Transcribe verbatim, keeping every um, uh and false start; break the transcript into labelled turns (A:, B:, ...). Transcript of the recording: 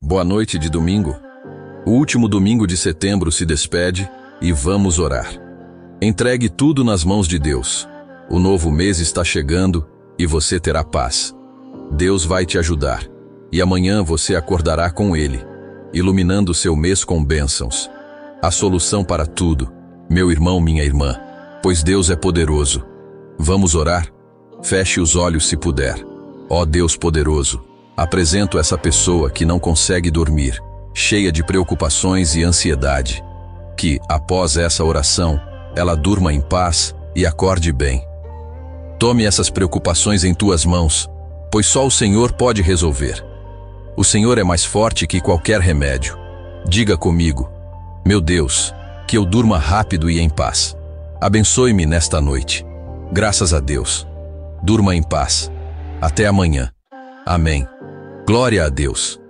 A: Boa noite de domingo. O último domingo de setembro se despede e vamos orar. Entregue tudo nas mãos de Deus. O novo mês está chegando e você terá paz. Deus vai te ajudar e amanhã você acordará com Ele, iluminando seu mês com bênçãos. A solução para tudo, meu irmão, minha irmã, pois Deus é poderoso. Vamos orar? Feche os olhos se puder. Ó Deus poderoso, apresento essa pessoa que não consegue dormir, cheia de preocupações e ansiedade. Que, após essa oração, ela durma em paz e acorde bem. Tome essas preocupações em tuas mãos, pois só o Senhor pode resolver. O Senhor é mais forte que qualquer remédio. Diga comigo: meu Deus, que eu durma rápido e em paz. Abençoe-me nesta noite. Graças a Deus. Durma em paz. Até amanhã. Amém. Glória a Deus.